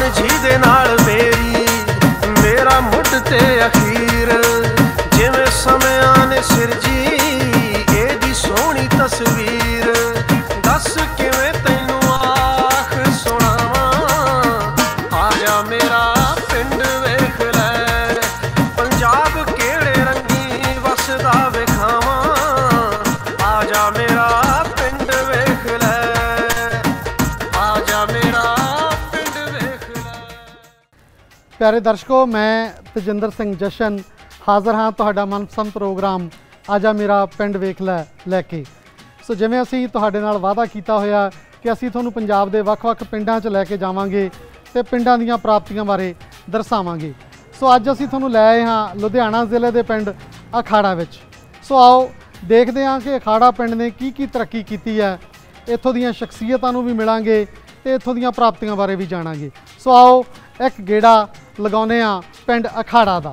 ਜਿਹਦੇ ਨਾਲ ਮੇਰੀ ਮੇਰਾ ਮੁੱਢ ਤੇ ਅਖੀਰ ਜਿਵੇਂ ਸਮਿਆਂ ਨੇ ਸਿਰਜੀ ਇਹਦੀ ਸੋਹਣੀ ਤਸਵੀਰ ਦੱਸ ਕਿਵੇਂ ਤੈਨੂੰ ਆਖ ਸੁਣਾਵਾਂ ਆ ਜਾ ਮੇਰਾ ਪਿੰਡ ਵੇਖ ਲੈ ਪੰਜਾਬ ਕਿਹੜੇ ਰੰਗੀ ਵਸਦਾ ਵਿਖਾਵਾਂ ਆ ਜਾ ਮੇਰਾ ਪਿੰਡ ਵੇਖ ਲੈ ਆ ਜਾ ਮੇਰਾ ਪਿੰਡ ਵੇਖ ਲੈ। प्यारे दर्शकों, मैं तजिंदर सिंह जशन हाज़र हाँ तुहाडा मनपसंद प्रोग्राम आजा मेरा पिंड वेख लैके। सो जिवें असीं तुहाडे नाल वादा कीता होया कि असीं तुहानूं पंजाब दे वख-वख पिंडां 'च लैके जावांगे ते पिंडां दीयां प्राप्तियां बारे दर्सावांगे। सो अज असीं तुहानूं लै आए हाँ लुधियाना जिले दे पिंड अखाड़ा विच। सो आओ देखते हाँ कि अखाड़ा पिंड ने की तरक्की कीती है, इत्थों दीयां शख्सियतां नूं भी मिलांगे ते इत्थों दीयां प्राप्तियां बारे भी जाणांगे। सो आओ एक गेड़ा लगाउने आ पिंड अखाड़ा दा।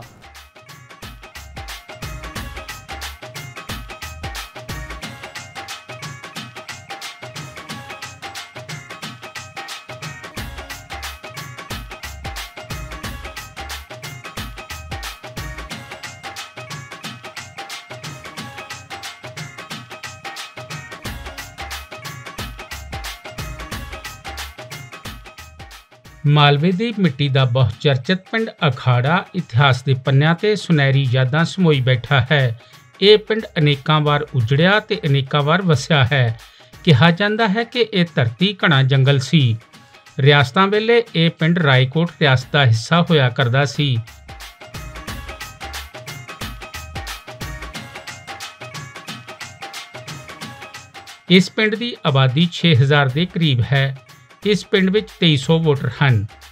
मालवे की मिट्टी का बहुचर्चित पिंड अखाड़ा इतिहास के पन्नियां ते सुनहरी यादां समोई बैठा है। ये पिंड अनेकां बार उजड़िया ते अनेकां बार वसिया है। कहा जाता है कि यह धरती घना जंगल सी। रियासतां वेले ये पिंड रायकोट रियासत का हिस्सा होया करदा सी। इस पिंड की आबादी 6000 के करीब है। इस पिंड विच 2300 वोटर हैं।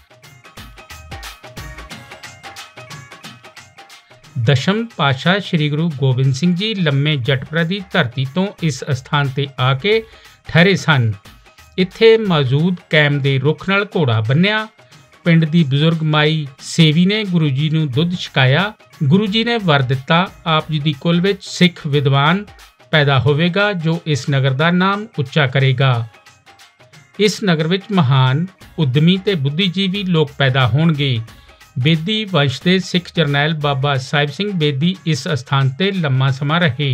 दशम पातशाह श्री गुरु गोबिंद सिंह जी लम्मे जटपुरा की धरती तो इस स्थान ते आके ठहरे सन। इत्थे मौजूद कैम दे रुख नाल घोड़ा बन्निया। पिंड की बजुर्ग माई सेवी ने गुरु जी नूं दुध छकाया। गुरु जी ने वर दिता आप जी की कुल विच सिख विद्वान पैदा होवेगा जो इस नगर का नाम उच्चा करेगा। इस नगर विच महान उद्यमी ते बुद्धिजीवी लोग पैदा होणगे। बेदी वंश के सिख जरनैल बाबा साहिब सिंह बेदी इस स्थान ते लम्मा समा रहे।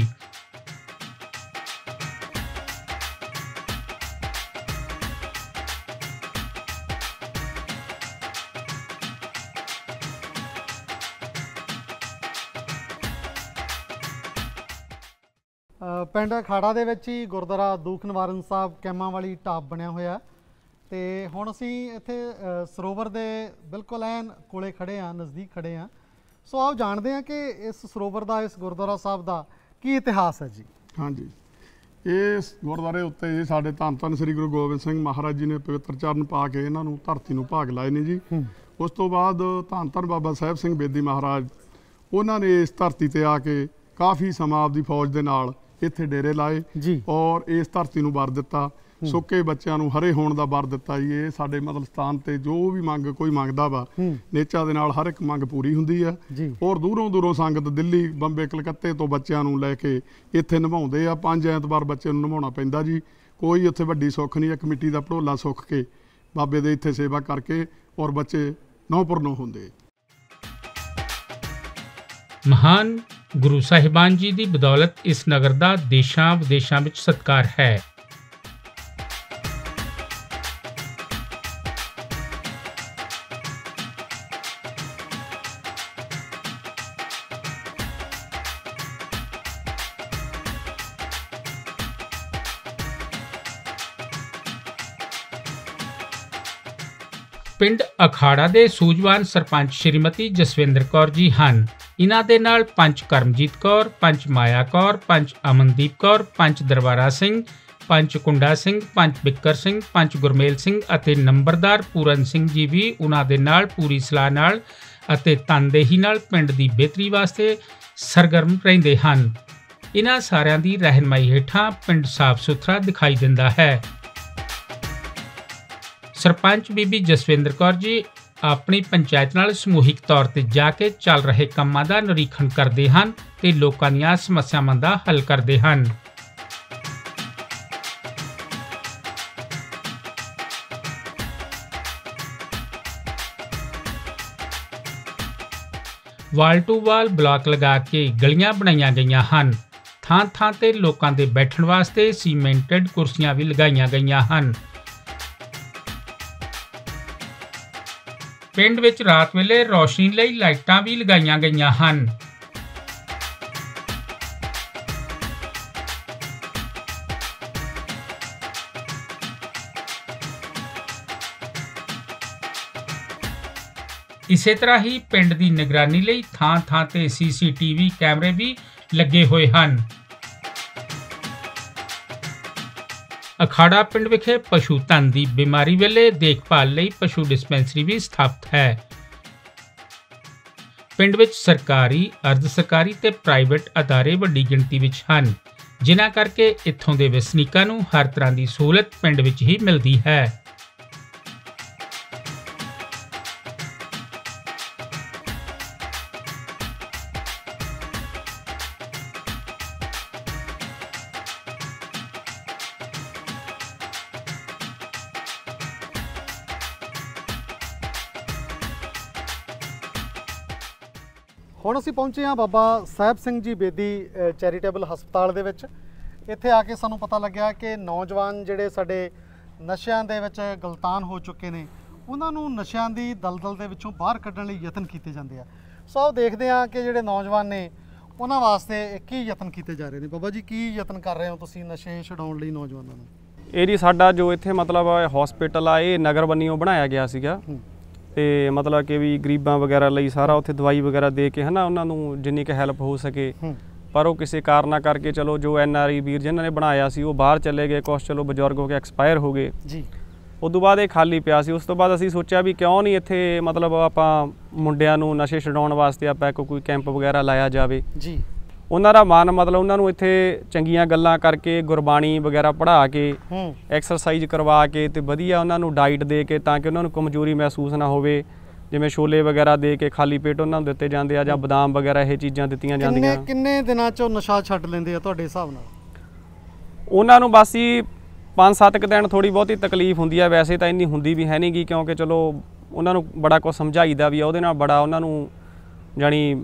पिंड अखाड़ा दे विच ही गुरुद्वारा दूख निवारण साहब कैमां वाली ढाब बनया होया ते हुण असीं इत्थे सरोवर दे बिल्कुल ऐन कोले खड़े हाँ, नज़दीक खड़े हाँ। सो आओ जानते हैं कि इस सरोवर का इस गुरुद्वारा साहब का की इतिहास है जी। हाँ जी, इस गुरुद्वारे उत्ते जी साडे धन धन श्री गुरु गोबिंद सिंह महाराज जी ने पवित्र चरण पा के इन्हां नूं धरती नूं भाग लाए ने जी। उस तो बाद धन धन बाबा साहिब सिंह बेदी महाराज उन्होंने इस धरती ते आके काफ़ी समा आपदी फौज दे नाल इत्थे डेरे लाए जी और इस धरती नूं वर दिता। सुक्के बच्चों नूं हरे होण दा वर दिता जी। ये साडे मतलब स्थान ते जो भी मंग कोई मंगदा वा नेचा दे नाल हर एक मंग पूरी हुंदी है। और दूरों दूरों संगत दिल्ली बंबे कलकत्ते तो बच्चों नूं लैके इत्थे निभाउंदे आ। 5 ऐतवार बच्चे नूं निभाउणा पैंदा जी। कोई उत्थे वड्डी सुख नहीं, एक मिट्टी दा भड़ोला सुख के बाबे दे इत्थे सेवा करके और बच्चे नौ पर नौ हुंदे। महान गुरु साहिबान जी की बदौलत इस नगर का देशां विदेशां विच सत्कार है। पिंड अखाड़ा दे सूझवान सरपंच श्रीमती जसविंदर कौर जी हैं। इन्हां दे नाल पंच करमजीत कौर, पंच माया कौर, पंच अमनदीप कौर, पंच दरबारा सिंह, पंच कुंडा सिंह, पंच बिक्कर सिंह, पंच गुरमेल सिंह अते नंबरदार पूरन सिंह जी भी उन्हां दे नाल पूरी सलाह नाल अते तनदेही नाल पिंड दी बेहतरी वास्ते सरगर्म रहिंदे हन। इन्हां सारिआं दी रहनमाई हेठां पिंड साफ सुथरा दिखाई दिंदा है। सरपंच बीबी जसविंदर कौर जी अपनी पंचायत नाल समूहिक तौर ते जाके चल रहे कामां दा निरीखण करदे हन ते लोकां दीआं समस्यावां दा हल करदे हन। ਵਾਲ ਟੂ ਵਾਲ ਬਲਾਕ ਲਗਾ ਕੇ ਗਲੀਆਂ ਬਣਾਈਆਂ ਗਈਆਂ ਹਨ। ਥਾਂ ਥਾਂ ਤੇ ਲੋਕਾਂ ਦੇ ਬੈਠਣ ਵਾਸਤੇ ਸੀਮੈਂਟਡ ਕੁਰਸੀਆਂ ਵੀ ਲਗਾਈਆਂ ਗਈਆਂ ਹਨ। ਪਿੰਡ ਵਿੱਚ ਰਾਤ ਵੇਲੇ ਰੌਸ਼ਨੀ ਲਈ ਲਾਈਟਾਂ ਵੀ ਲਗਾਈਆਂ ਗਈਆਂ ਹਨ। ਇਸੇ ਤਰ੍ਹਾਂ ਹੀ ਪਿੰਡ ਦੀ ਨਿਗਰਾਨੀ ਲਈ ਥਾਂ ਥਾਂ ਤੇ CCTV ਕੈਮਰੇ ਵੀ ਲੱਗੇ ਹੋਏ ਹਨ। ਅਖਾੜਾ ਪਿੰਡ ਵਿਖੇ ਪਸ਼ੂ ਧਨ ਦੀ ਬਿਮਾਰੀ ਵੇਲੇ ਦੇਖਭਾਲ ਲਈ ਪਸ਼ੂ ਡਿਸਪੈਂਸਰੀ ਵੀ ਸਥਾਪਿਤ ਹੈ। ਪਿੰਡ ਵਿੱਚ ਸਰਕਾਰੀ, ਅਰਧ ਸਰਕਾਰੀ ਤੇ ਪ੍ਰਾਈਵੇਟ ਅਦਾਰੇ ਵੱਡੀ ਗਿਣਤੀ ਵਿੱਚ ਹਨ, ਜਿਨ੍ਹਾਂ ਕਰਕੇ ਇੱਥੋਂ ਦੇ ਵਸਨੀਕਾਂ ਨੂੰ ਹਰ ਤਰ੍ਹਾਂ ਦੀ ਸਹੂਲਤ ਪਿੰਡ ਵਿੱਚ ਹੀ ਮਿਲਦੀ ਹੈ। ਹੁਣ ਅਸੀਂ ਪਹੁੰਚੇ ਹਾਂ ਬਾਬਾ ਸਾਹਿਬ ਸਿੰਘ ਜੀ ਬੇਦੀ ਚੈਰੀਟੇਬਲ ਹਸਪਤਾਲ ਦੇ ਵਿੱਚ। ਇੱਥੇ ਆ ਕੇ ਸਾਨੂੰ ਪਤਾ ਲੱਗਿਆ ਕਿ ਨੌਜਵਾਨ ਜਿਹੜੇ ਸਾਡੇ ਨਸ਼ਿਆਂ ਦੇ ਵਿੱਚ ਗਲਤਾਨ ਹੋ ਚੁੱਕੇ ਨੇ, ਉਹਨਾਂ ਨੂੰ ਨਸ਼ਿਆਂ ਦੀ ਦਲਦਲ ਦੇ ਵਿੱਚੋਂ ਬਾਹਰ ਕੱਢਣ ਲਈ ਯਤਨ ਕੀਤੇ ਜਾਂਦੇ ਆ। ਸੋ ਆਓ ਦੇਖਦੇ ਹਾਂ ਕਿ ਜਿਹੜੇ ਨੌਜਵਾਨ ਨੇ ਉਹਨਾਂ ਵਾਸਤੇ ਕੀ ਯਤਨ ਕੀਤੇ ਜਾ ਰਹੇ ਨੇ। ਬਾਬਾ ਜੀ, ਕੀ ਯਤਨ ਕਰ ਰਹੇ ਹੋ ਤੁਸੀਂ ਨਸ਼ੇ ਛਡਾਉਣ ਲਈ ਨੌਜਵਾਨਾਂ ਨੂੰ? ਇਹ ਜੀ ਸਾਡਾ ਜੋ ਇੱਥੇ ਮਤਲਬ ਹਸਪੀਟਲ ਆ, ਇਹ ਨਗਰ ਬੰਨਿਓ ਬਣਾਇਆ ਗਿਆ ਸੀਗਾ ਤੇ ਮਤਲਬ ਕਿ ਵੀ ਗਰੀਬਾਂ ਵਗੈਰਾ ਲਈ ਸਾਰਾ ਉੱਥੇ ਦਵਾਈ ਵਗੈਰਾ ਦੇ ਕੇ ਹੈ ਨਾ, ਉਹਨਾਂ ਨੂੰ ਜਿੰਨੀ ਕੁ ਹੈਲਪ ਹੋ ਸਕੇ। ਪਰ ਉਹ ਕਿਸੇ ਕਾਰਨਾਂ ਕਰਕੇ ਚਲੋ ਜੋ NRI ਵੀਰ ਜਿਨ੍ਹਾਂ ਨੇ ਬਣਾਇਆ ਸੀ ਉਹ ਬਾਹਰ ਚਲੇ ਗਏ, ਕੁਛ ਚਲੋ ਬਜ਼ੁਰਗ ਹੋ ਕੇ ਐਕਸਪਾਇਰ ਹੋ ਗਏ ਜੀ। ਉਸ ਤੋਂ ਬਾਅਦ ਇਹ ਖਾਲੀ ਪਿਆ ਸੀ। ਉਸ ਤੋਂ ਬਾਅਦ ਅਸੀਂ ਸੋਚਿਆ ਵੀ ਕਿਉਂ ਨਹੀਂ ਇੱਥੇ ਮਤਲਬ ਆਪਾਂ ਮੁੰਡਿਆਂ ਨੂੰ ਨਸ਼ੇ ਛਡਾਉਣ ਵਾਸਤੇ ਆਪਾਂ ਕੋਈ ਕੈਂਪ ਵਗੈਰਾ ਲਾਇਆ ਜਾਵੇ ਜੀ। ਉਹਨਾਂ ਦਾ ਮਨ ਮਤਲਬ ਉਹਨਾਂ ਨੂੰ ਇੱਥੇ ਚੰਗੀਆਂ ਗੱਲਾਂ ਕਰਕੇ, ਗੁਰਬਾਣੀ ਵਗੈਰਾ ਪੜ੍ਹਾ ਕੇ, ਐਕਸਰਸਾਈਜ਼ ਕਰਵਾ ਕੇ ਤੇ ਵਧੀਆ ਉਹਨਾਂ ਨੂੰ ਡਾਈਟ ਦੇ ਕੇ, ਤਾਂ ਕਿ ਉਹਨਾਂ ਨੂੰ ਕਮਜ਼ੋਰੀ ਮਹਿਸੂਸ ਨਾ ਹੋਵੇ। ਜਿਵੇਂ ਛੋਲੇ ਵਗੈਰਾ ਦੇ ਕੇ ਖਾਲੀ ਪੇਟ ਉਹਨਾਂ ਨੂੰ ਦਿੱਤੇ ਜਾਂਦੇ ਆ, ਜਾਂ ਬਦਾਮ ਵਗੈਰਾ ਇਹ ਚੀਜ਼ਾਂ ਦਿੱਤੀਆਂ ਜਾਂਦੀਆਂ। ਕਿੰਨੇ ਦਿਨਾਂ 'ਚ ਉਹ ਨਸ਼ਾ ਛੱਡ ਲੈਂਦੇ ਆ ਤੁਹਾਡੇ ਹਿਸਾਬ ਨਾਲ? ਉਹਨਾਂ ਨੂੰ ਬਸ ਹੀ 5-7 ਦਿਨ ਥੋੜ੍ਹੀ ਬਹੁਤੀ ਤਕਲੀਫ ਹੁੰਦੀ ਆ, ਵੈਸੇ ਤਾਂ ਇੰਨੀ ਹੁੰਦੀ ਵੀ ਹੈ ਨਹੀਂ ਗੀ, ਕਿਉਂਕਿ ਚਲੋ ਉਹਨਾਂ ਨੂੰ ਬੜਾ ਕੁਛ ਸਮਝਾਈਦਾ ਵੀ ਆ, ਉਹਦੇ ਨਾਲ ਬੜਾ ਉਹਨਾਂ ਨੂੰ ਜਾਣੀ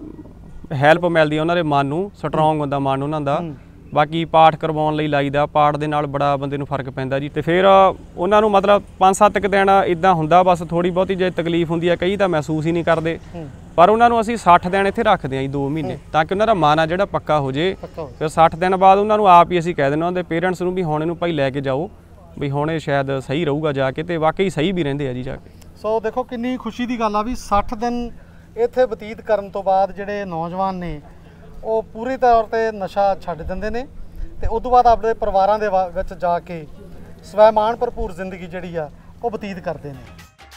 ਹੈਲਪ ਮਿਲਦੀ ਆ, ਉਹਨਾਂ ਦੇ ਮਨ ਨੂੰ ਸਟਰੋਂਗ ਹੁੰਦਾ ਮਨ ਉਹਨਾਂ ਦਾ। ਬਾਕੀ ਪਾਠ ਕਰਵਾਉਣ ਲਈ ਲਾਈਦਾ, ਪਾਠ ਦੇ ਨਾਲ ਬੜਾ ਬੰਦੇ ਨੂੰ ਫਰਕ ਪੈਂਦਾ ਜੀ। ਤੇ ਫਿਰ ਉਹਨਾਂ ਨੂੰ ਮਤਲਬ 5-7 ਦਿਨ ਇੱਦਾਂ ਹੁੰਦਾ, ਬਸ ਥੋੜ੍ਹੀ ਬਹੁਤੀ ਜੇ ਤਕਲੀਫ ਹੁੰਦੀ ਹੈ, ਕਈ ਤਾਂ ਮਹਿਸੂਸ ਹੀ ਨਹੀਂ ਕਰਦੇ। ਪਰ ਉਹਨਾਂ ਨੂੰ ਅਸੀਂ 60 ਦਿਨ ਇੱਥੇ ਰੱਖਦੇ ਹਾਂ ਜੀ, 2 ਮਹੀਨੇ, ਤਾਂ ਕਿ ਉਹਨਾਂ ਦਾ ਮਨ ਆ ਜਿਹੜਾ ਪੱਕਾ ਹੋ ਜੇ। ਫਿਰ 60 ਦਿਨ ਬਾਅਦ ਉਹਨਾਂ ਨੂੰ ਆਪ ਹੀ ਅਸੀਂ ਕਹਿ ਦਿੰਦੇ, ਉਹਨਾਂ ਦੇ ਪੇਰੈਂਟਸ ਨੂੰ ਵੀ ਹੁਣ ਇਹਨੂੰ ਭਾਈ ਲੈ ਕੇ ਜਾਓ, ਵੀ ਹੁਣ ਇਹ ਸ਼ਾਇਦ ਸਹੀ ਰਹੂਗਾ ਜਾ ਕੇ। ਤੇ ਵਾਕਈ ਸਹੀ ਵੀ ਰਹਿੰਦੇ ਆ ਜੀ ਜਾ ਕੇ। ਸੋ ਦੇਖੋ ਕਿੰਨੀ ਖੁਸ਼ੀ ਦੀ ਗੱਲ ਆ ਵੀ 60 ਦਿਨ ਇੱਥੇ ਬਤੀਤ ਕਰਨ ਤੋਂ ਬਾਅਦ ਜਿਹੜੇ ਨੌਜਵਾਨ ਨੇ ਉਹ ਪੂਰੀ ਤੌਰ ਤੇ ਨਸ਼ਾ ਛੱਡ ਦਿੰਦੇ ਨੇ ਤੇ ਉਸ ਤੋਂ ਬਾਅਦ ਆਪਣੇ ਪਰਿਵਾਰਾਂ ਦੇ ਵਿੱਚ ਜਾ ਕੇ ਸਵੈਮਾਨ ਭਰਪੂਰ ਜ਼ਿੰਦਗੀ ਜਿਹੜੀ ਆ ਉਹ ਬਤੀਤ ਕਰਦੇ ਨੇ।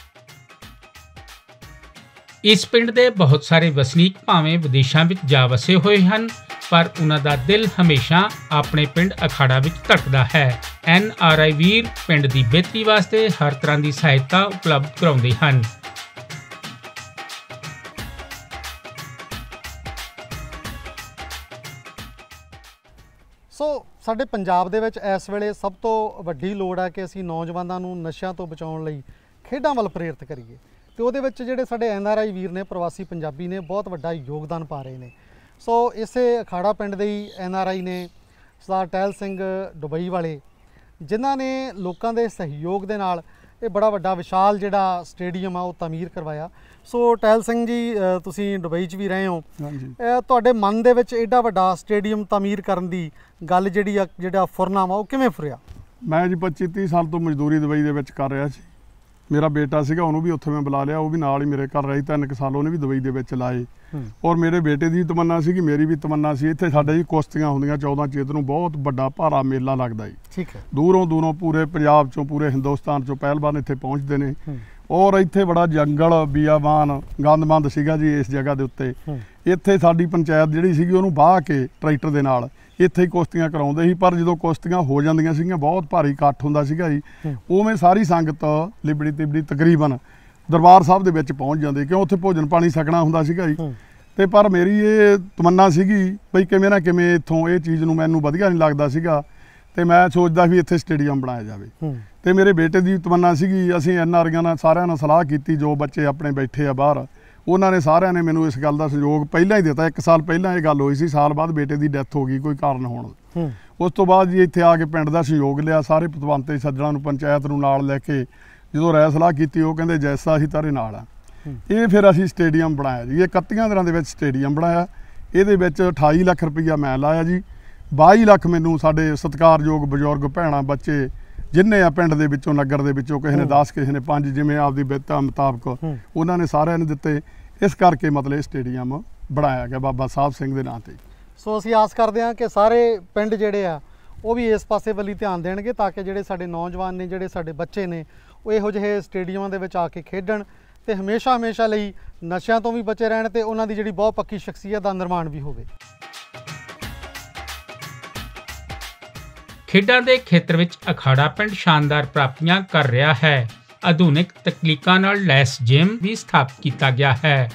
ਇਸ ਪਿੰਡ ਦੇ ਬਹੁਤ ਸਾਰੇ ਵਸਨੀਕ ਭਾਵੇਂ ਵਿਦੇਸ਼ਾਂ ਵਿੱਚ ਜਾ ਵਸੇ ਹੋਏ ਹਨ, ਪਰ ਉਹਨਾਂ ਦਾ ਦਿਲ ਹਮੇਸ਼ਾ ਆਪਣੇ ਪਿੰਡ ਅਖਾੜਾ ਵਿੱਚ ਧੜਕਦਾ ਹੈ। NRI ਵੀਰ ਪਿੰਡ ਦੀ ਬਿਹਤਰੀ ਵਾਸਤੇ ਹਰ ਤਰ੍ਹਾਂ ਦੀ ਸਹਾਇਤਾ ਉਪਲਬਧ ਕਰਾਉਂਦੇ ਹਨ। ਸੋ ਸਾਡੇ ਪੰਜਾਬ ਦੇ ਵਿੱਚ ਇਸ ਵੇਲੇ ਸਭ ਤੋਂ ਵੱਡੀ ਲੋੜ ਹੈ ਕਿ ਅਸੀਂ ਨੌਜਵਾਨਾਂ ਨੂੰ ਨਸ਼ਿਆਂ ਤੋਂ ਬਚਾਉਣ ਲਈ ਖੇਡਾਂ ਵੱਲ ਪ੍ਰੇਰਿਤ ਕਰੀਏ, ਤੇ ਉਹਦੇ ਵਿੱਚ ਜਿਹੜੇ ਸਾਡੇ NRI ਵੀਰ ਨੇ, ਪ੍ਰਵਾਸੀ ਪੰਜਾਬੀ ਨੇ, ਬਹੁਤ ਵੱਡਾ ਯੋਗਦਾਨ ਪਾ ਰਹੇ ਨੇ। ਸੋ ਇਸੇ ਅਖਾੜਾ ਪਿੰਡ ਦੇ ਹੀ NRI ਨੇ ਸਰਦਾਰ ਟਹਿਲ ਸਿੰਘ ਦੁਬਈ ਵਾਲੇ, ਜਿਨ੍ਹਾਂ ਨੇ ਲੋਕਾਂ ਦੇ ਸਹਿਯੋਗ ਦੇ ਨਾਲ ਇਹ ਬੜਾ ਵੱਡਾ ਵਿਸ਼ਾਲ ਜਿਹੜਾ ਸਟੇਡੀਅਮ ਆ ਉਹ ਤਾਮੀਰ ਕਰਵਾਇਆ। ਸੋ ਟਹਿਲ ਸਿੰਘ ਜੀ, ਤੁਸੀਂ ਦੁਬਈ 'ਚ ਵੀ ਰਹੇ ਹੋ, ਤੁਹਾਡੇ ਮਨ ਦੇ ਵਿੱਚ ਐਡਾ ਵੱਡਾ ਸਟੇਡੀਅਮ ਤਾਮੀਰ ਕਰਨ ਦੀ ਗੱਲ ਜਿਹੜੀ ਆ, ਜਿਹੜਾ ਫੁਰਨਾ ਵਾ, ਉਹ ਕਿਵੇਂ ਫੁਰਿਆ? ਮੈਂ ਜੀ 25-30 ਸਾਲ ਤੋਂ ਮਜ਼ਦੂਰੀ ਦੁਬਈ ਦੇ ਵਿੱਚ ਕਰ ਰਿਹਾ ਸੀ। ਮੇਰਾ ਬੇਟਾ ਸੀਗਾ, ਉਹਨੂੰ ਵੀ ਉੱਥੇ ਮੈਂ ਬੁਲਾ ਲਿਆ, ਉਹ ਵੀ ਨਾਲ ਹੀ ਮੇਰੇ ਘਰ ਰਹੀ। 3 ਸਾਲ ਉਹਨੇ ਵੀ ਦੁਬਈ ਦੇ ਵਿੱਚ ਲਾਏ। ਔਰ ਮੇਰੇ ਬੇਟੇ ਦੀ ਤਮੰਨਾ ਸੀ, ਮੇਰੀ ਵੀ ਤਮੰਨਾ ਸੀ। ਇੱਥੇ ਸਾਡੇ ਜੀ ਕੁਸ਼ਤੀਆਂ ਹੁੰਦੀਆਂ 14 ਚੇਤ ਨੂੰ, ਬਹੁਤ ਵੱਡਾ ਭਾਰਾ ਮੇਲਾ ਲੱਗਦਾ ਜੀ। ਠੀਕ ਹੈ। ਦੂਰੋਂ ਪੂਰੇ ਪੰਜਾਬ ਚੋਂ, ਪੂਰੇ ਹਿੰਦੁਸਤਾਨ ਚੋਂ ਪਹਿਲਵਾਨ ਇੱਥੇ ਪਹੁੰਚਦੇ ਨੇ। ਔਰ ਇੱਥੇ ਬੜਾ ਜੰਗਲ, ਬੀਆਬਾਨ, ਗੰਦਮੰਦ ਸੀਗਾ ਜੀ ਇਸ ਜਗ੍ਹਾ ਦੇ ਉੱਤੇ। ਇੱਥੇ ਸਾਡੀ ਪੰਚਾਇਤ ਜਿਹੜੀ ਸੀਗੀ ਉਹਨੂੰ ਵਾਹ ਕੇ ਟਰੈਕਟਰ ਦੇ ਨਾਲ ਇੱਥੇ ਹੀ ਕੁਸ਼ਤੀਆਂ ਕਰਾਉਂਦੇ ਸੀ। ਪਰ ਜਦੋਂ ਕੁਸ਼ਤੀਆਂ ਹੋ ਜਾਂਦੀਆਂ ਸੀਗੀਆਂ, ਬਹੁਤ ਭਾਰੀ ਇਕੱਠ ਹੁੰਦਾ ਸੀਗਾ ਜੀ, ਉਵੇਂ ਸਾਰੀ ਸੰਗਤ ਲਿਬੜੀ ਤਿਬੜੀ ਤਕਰੀਬਨ ਦਰਬਾਰ ਸਾਹਿਬ ਦੇ ਵਿੱਚ ਪਹੁੰਚ ਜਾਂਦੇ, ਕਿਉਂ ਉੱਥੇ ਭੋਜਨ ਪਾਣੀ ਛਕਣਾ ਹੁੰਦਾ ਸੀਗਾ ਜੀ। ਤੇ ਪਰ ਮੇਰੀ ਇਹ ਤਮੰਨਾ ਸੀਗੀ ਬਈ ਕਿਵੇਂ ਨਾ ਕਿਵੇਂ ਇੱਥੋਂ ਇਹ ਚੀਜ਼ ਨੂੰ ਮੈਨੂੰ ਵਧੀਆ ਨਹੀਂ ਲੱਗਦਾ ਸੀਗਾ, ਤੇ ਮੈਂ ਸੋਚਦਾ ਵੀ ਇੱਥੇ ਸਟੇਡੀਅਮ ਬਣਾਇਆ ਜਾਵੇ। ਤੇ ਮੇਰੇ ਬੇਟੇ ਦੀ ਤਮੰਨਾ ਸੀਗੀ। ਅਸੀਂ NRIਆਂ ਨਾਲ ਸਾਰਿਆਂ ਨਾਲ ਸਲਾਹ ਕੀਤੀ, ਜੋ ਬੱਚੇ ਆਪਣੇ ਬੈਠੇ ਆ ਬਾਹਰ, ਉਹਨਾਂ ਨੇ ਸਾਰਿਆਂ ਨੇ ਮੈਨੂੰ ਇਸ ਗੱਲ ਦਾ ਸਹਿਯੋਗ ਪਹਿਲਾਂ ਹੀ ਦਿੱਤਾ। 1 ਸਾਲ ਪਹਿਲਾਂ ਇਹ ਗੱਲ ਹੋਈ ਸੀ, ਸਾਲ ਬਾਅਦ ਬੇਟੇ ਦੀ ਡੈਥ ਹੋ ਗਈ ਕੋਈ ਕਾਰਨ ਹੋਣ। ਉਸ ਤੋਂ ਬਾਅਦ ਜੀ ਇੱਥੇ ਆ ਕੇ ਪਿੰਡ ਦਾ ਸਹਿਯੋਗ ਲਿਆ, ਸਾਰੇ ਪਤਵੰਤੇ ਸੱਜਣਾਂ ਨੂੰ, ਪੰਚਾਇਤ ਨੂੰ ਨਾਲ ਲੈ ਕੇ ਜਦੋਂ ਰਾਏ ਸਲਾਹ ਕੀਤੀ, ਉਹ ਕਹਿੰਦੇ ਜੈਸਾ ਅਸੀਂ ਤਾਰੇ ਨਾਲ ਆ। ਇਹ ਫਿਰ ਅਸੀਂ ਸਟੇਡੀਅਮ ਬਣਾਇਆ ਜੀ। ਇਹ 31 ਦਿਨਾਂ ਦੇ ਵਿੱਚ ਸਟੇਡੀਅਮ ਬਣਾਇਆ। ਇਹਦੇ ਵਿੱਚ 28 ਲੱਖ ਰੁਪਈਆ ਮੈਂ ਲਾਇਆ ਜੀ, 22 ਲੱਖ ਮੈਨੂੰ ਸਾਡੇ ਸਤਿਕਾਰਯੋਗ ਬਜ਼ੁਰਗ ਭੈਣਾਂ ਬੱਚੇ ਜਿੰਨੇ ਆ ਪਿੰਡ ਦੇ ਵਿੱਚੋਂ, ਨਗਰ ਦੇ ਵਿੱਚੋਂ, ਕਿਸੇ ਨੇ 10 ਕਿਸੇ ਨੇ 5, ਜਿਵੇਂ ਆਪਦੀ ਬਿੱਤਾ ਮੁਤਾਬਕ ਉਹਨਾਂ ਨੇ ਸਾਰਿਆਂ ਨੇ ਦਿੱਤੇ। ਇਸ ਕਰਕੇ ਮਤਲਬ ਇਹ ਸਟੇਡੀਅਮ ਬਣਾਇਆ ਗਿਆ ਬਾਬਾ ਸਾਹਿਬ ਸਿੰਘ ਦੇ ਨਾਂ ਤੇ। ਸੋ ਅਸੀਂ ਆਸ ਕਰਦੇ ਹਾਂ ਕਿ ਸਾਰੇ ਪਿੰਡ ਜਿਹੜੇ ਆ ਉਹ ਵੀ ਇਸ ਪਾਸੇ ਵੱਲ ਧਿਆਨ ਦੇਣਗੇ, ਤਾਂ ਕਿ ਜਿਹੜੇ ਸਾਡੇ ਨੌਜਵਾਨ ਨੇ, ਜਿਹੜੇ ਸਾਡੇ ਬੱਚੇ ਨੇ, ਉਹ ਇਹੋ ਜਿਹੇ ਸਟੇਡੀਅਮਾਂ ਦੇ ਵਿੱਚ ਆ ਕੇ ਖੇਡਣ ਤੇ ਹਮੇਸ਼ਾ ਲਈ ਨਸ਼ਿਆਂ ਤੋਂ ਵੀ ਬਚੇ ਰਹਿਣ ਤੇ ਉਹਨਾਂ ਦੀ ਜਿਹੜੀ ਬਹੁਤ ਪੱਕੀ ਸ਼ਖਸੀਅਤ ਦਾ ਨਿਰਮਾਣ ਵੀ ਹੋਵੇ। ਖੇਡਾਂ ਦੇ ਖੇਤਰ ਵਿੱਚ ਅਖਾੜਾ ਪਿੰਡ ਸ਼ਾਨਦਾਰ ਪ੍ਰਾਪਤੀਆਂ ਕਰ ਰਿਹਾ ਹੈ। ਆਧੁਨਿਕ ਤਕਨੀਕਾਂ ਨਾਲ ਲੈਸ ਜਿਮ ਵੀ ਸਥਾਪਿਤ ਕੀਤਾ ਗਿਆ ਹੈ।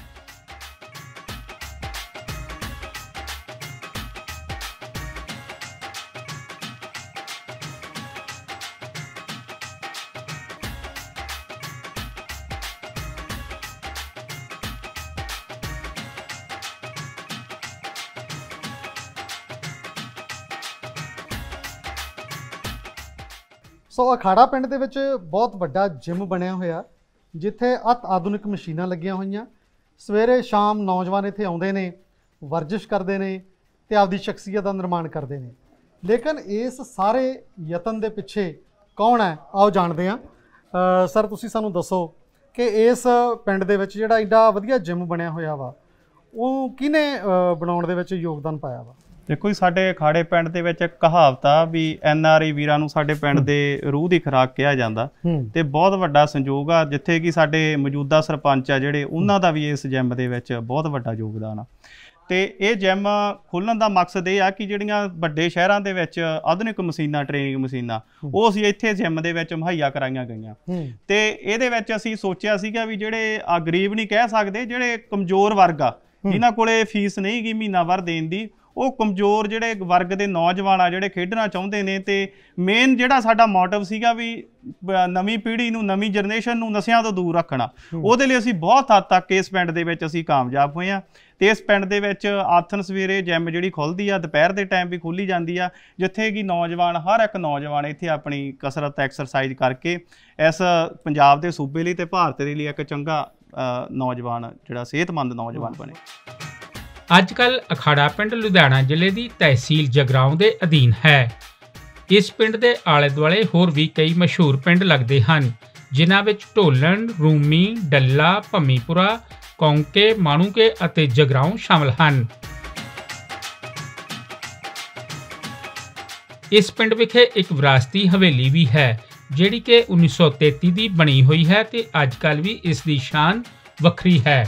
ਸੋ ਅਖਾੜਾ ਪਿੰਡ ਦੇ ਵਿੱਚ ਬਹੁਤ ਵੱਡਾ ਜਿਮ ਬਣਿਆ ਹੋਇਆ, ਜਿੱਥੇ ਅਤ ਆਧੁਨਿਕ ਮਸ਼ੀਨਾਂ ਲੱਗੀਆਂ ਹੋਈਆਂ। ਸਵੇਰੇ ਸ਼ਾਮ ਨੌਜਵਾਨ ਇੱਥੇ ਆਉਂਦੇ ਨੇ, ਵਰਜਿਸ਼ ਕਰਦੇ ਨੇ ਤੇ ਆਪਦੀ ਸ਼ਖਸੀਅਤ ਦਾ ਨਿਰਮਾਣ ਕਰਦੇ ਨੇ। ਲੇਕਿਨ ਇਸ ਸਾਰੇ ਯਤਨ ਦੇ ਪਿੱਛੇ ਕੌਣ ਹੈ, ਆਓ ਜਾਣਦੇ ਹਾਂ। ਸਰ, ਤੁਸੀਂ ਸਾਨੂੰ ਦੱਸੋ ਕਿ ਇਸ ਪਿੰਡ ਦੇ ਵਿੱਚ ਜਿਹੜਾ ਐਡਾ ਵਧੀਆ ਜਿਮ ਬਣਿਆ ਹੋਇਆ ਵਾ, ਉਹ ਕਿਹਨੇ ਬਣਾਉਣ ਦੇ ਵਿੱਚ ਯੋਗਦਾਨ ਪਾਇਆ ਵਾ? ਦੇਖੋ ਜੀ, ਸਾਡੇ ਅਖਾੜੇ ਪਿੰਡ ਦੇ ਵਿੱਚ ਇੱਕ ਕਹਾਵਤ ਆ ਵੀ NRI ਵੀਰਾਂ ਨੂੰ ਸਾਡੇ ਪਿੰਡ ਦੇ ਰੂਹ ਦੀ ਖੁਰਾਕ ਕਿਹਾ ਜਾਂਦਾ, ਤੇ ਬਹੁਤ ਵੱਡਾ ਸੰਯੋਗ ਆ, ਜਿੱਥੇ ਕਿ ਸਾਡੇ ਮੌਜੂਦਾ ਸਰਪੰਚ ਆ ਜਿਹੜੇ, ਉਹਨਾਂ ਦਾ ਵੀ ਇਸ ਜਿਮ ਦੇ ਵਿੱਚ ਬਹੁਤ ਵੱਡਾ ਯੋਗਦਾਨ ਆ। ਤੇ ਇਹ ਜਿਮ ਖੋਲ੍ਹਣ ਦਾ ਮਕਸਦ ਇਹ ਆ ਕਿ ਜਿਹੜੀਆਂ ਵੱਡੇ ਸ਼ਹਿਰਾਂ ਦੇ ਵਿੱਚ ਆਧੁਨਿਕ ਮਸ਼ੀਨਾਂ, ਟ੍ਰੇਨਿੰਗ ਮਸ਼ੀਨਾਂ, ਉਹ ਅਸੀਂ ਇੱਥੇ ਜਿਮ ਦੇ ਵਿੱਚ ਮੁਹੱਈਆ ਕਰਾਈਆਂ ਗਈਆਂ। ਤੇ ਇਹਦੇ ਵਿੱਚ ਅਸੀਂ ਸੋਚਿਆ ਸੀਗਾ ਵੀ ਜਿਹੜੇ ਆ ਗਰੀਬ ਨਹੀਂ ਕਹਿ ਸਕਦੇ, ਜਿਹੜੇ ਕਮਜ਼ੋਰ ਵਰਗ ਆ, ਜਿਨ੍ਹਾਂ ਕੋਲੇ ਫੀਸ ਨਹੀਂ ਗੀ ਮਹੀਨਾਵਾਰ ਦੇਣ ਦੀ, ਉਹ ਕਮਜ਼ੋਰ ਜਿਹੜੇ ਵਰਗ ਦੇ ਨੌਜਵਾਨ ਆ ਜਿਹੜੇ ਖੇਡਣਾ ਚਾਹੁੰਦੇ ਨੇ। ਤੇ ਮੇਨ ਜਿਹੜਾ ਸਾਡਾ ਮੋਟਿਵ ਸੀਗਾ ਵੀ ਨਵੀਂ ਪੀੜ੍ਹੀ ਨੂੰ, ਨਵੀਂ ਜਨਰੇਸ਼ਨ ਨੂੰ ਨਸ਼ਿਆਂ ਤੋਂ ਦੂਰ ਰੱਖਣਾ। ਉਹਦੇ ਲਈ ਅਸੀਂ ਬਹੁਤ ਹੱਦ ਤੱਕ ਇਸ ਪਿੰਡ ਦੇ ਵਿੱਚ ਅਸੀਂ ਕਾਮਯਾਬ ਹੋਏ ਹਾਂ। ਤੇ ਇਸ ਪਿੰਡ ਦੇ ਵਿੱਚ ਆਥਣ ਸਵੇਰੇ ਜਿਮ ਜਿਹੜੀ ਖੁੱਲ੍ਹਦੀ ਆ, ਦੁਪਹਿਰ ਦੇ ਟਾਈਮ ਵੀ ਖੋਲ੍ਹੀ ਜਾਂਦੀ ਆ, ਜਿੱਥੇ ਕਿ ਨੌਜਵਾਨ, ਹਰ ਇੱਕ ਨੌਜਵਾਨ ਇੱਥੇ ਆਪਣੀ ਕਸਰਤ, ਐਕਸਰਸਾਈਜ਼ ਕਰਕੇ ਇਸ ਪੰਜਾਬ ਦੇ ਸੂਬੇ ਲਈ ਤੇ ਭਾਰਤ ਦੇ ਲਈ ਇੱਕ ਚੰਗਾ ਨੌਜਵਾਨ, ਜਿਹੜਾ ਸਿਹਤਮੰਦ ਨੌਜਵਾਨ ਬਣੇ। ਅੱਜ ਕੱਲ੍ਹ ਅਖਾੜਾ ਪਿੰਡ ਲੁਧਿਆਣਾ ਜ਼ਿਲ੍ਹੇ ਦੀ ਤਹਿਸੀਲ ਜਗਰਾਓਂ ਦੇ ਅਧੀਨ ਹੈ। ਇਸ ਪਿੰਡ ਦੇ ਆਲੇ ਦੁਆਲੇ ਹੋਰ ਵੀ ਕਈ ਮਸ਼ਹੂਰ ਪਿੰਡ ਲੱਗਦੇ ਹਨ, ਜਿਨ੍ਹਾਂ ਵਿੱਚ ਢੋਲਣ, ਰੂਮੀ, ਡੱਲਾ, ਭੰਮੀਪੁਰਾ, ਕੌਂਕੇ, ਮਾਣੂਕੇ ਅਤੇ ਜਗਰਾਓਂ ਸ਼ਾਮਲ ਹਨ। ਇਸ ਪਿੰਡ ਵਿਖੇ ਇੱਕ ਵਿਰਾਸਤੀ ਹਵੇਲੀ ਵੀ ਹੈ, ਜਿਹੜੀ ਕਿ 1933 ਦੀ ਬਣੀ ਹੋਈ ਹੈ ਤੇ ਅੱਜ ਕੱਲ੍ਹ ਵੀ ਇਸ ਦੀ ਸ਼ਾਨ ਵੱਖਰੀ ਹੈ।